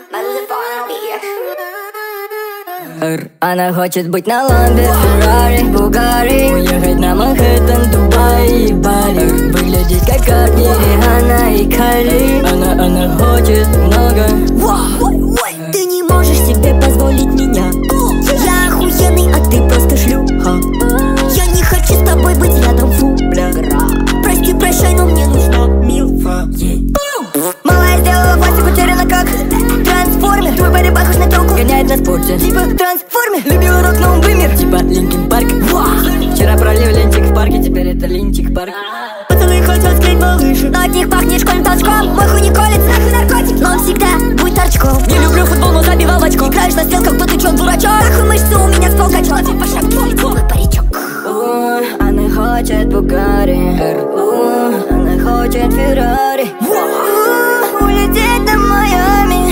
Она хочет быть на ламбе, Феррари, Бугари, уехать на Манхэттен, Дубай и Бали, выглядеть как Карди, Риhanna и Кайли. Она хочет много. Ты не можешь себе позволить меня. Я охуенный, а ты просто шлюха. Я не хочу с тобой быть рядом, фу, бля. Прости, прощай, но мне нужна милфа. Малая сделала пластик, утеряна как трансформер. Твой парень похож на телку, гоняет на спорте, типа трансформер. Любила рок, но он вымер, типа Линкин Парк. Вчера пролил линчик в парке, теперь это Линчик Парк. Пацаны хотят скрыть повыше, но от них пахнет школьным толчком. Мой хуй не колется, нахуй наркотик, но он всегда будет торчком. Не люблю футбол, но забивал в очко. Играешь на стенках, кто ты чё, дурачок? Нахуй мышцы у меня с полкачок. По шапке, мой паричок. Она хочет Бугари, она хочет Феррари, улететь до Майами.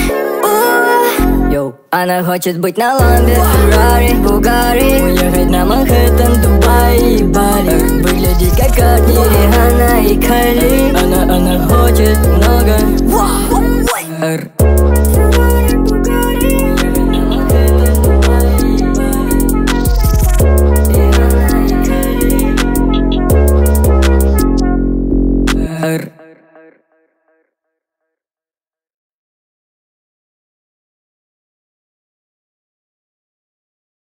Она хочет быть на ламбе, Феррари, Бугари, уехать на Манхэттен, Дубай и Бали, выглядеть как Карди, Риhanna и Кайли. Она хочет много. Her